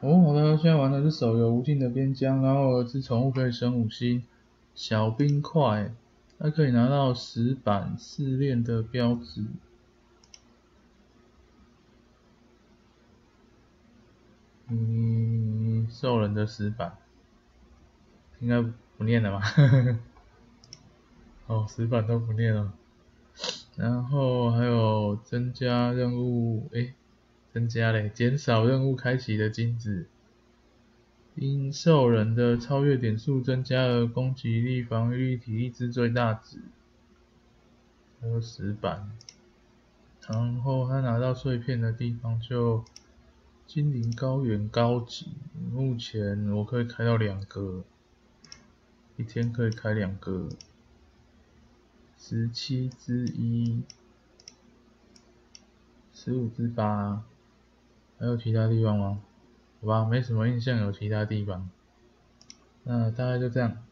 哦，好的，现在玩的是手游《无尽的边疆》，然后有只宠物可以升5星，小冰块，它可以拿到10版试炼的标志。兽人的10版，应该不念了吧？哦，10版都不念了。然后还有增加任务，增加嘞，减少任务开启的金子。因兽人的超越点数增加了攻击力、防御力、体力之最大值，还有10版。然后他拿到碎片的地方就精灵高原高级，目前我可以开到2个，一天可以开2个，17之1。15之8，还有其他地方吗？好吧，没什么印象有其他地方。那大概就这样。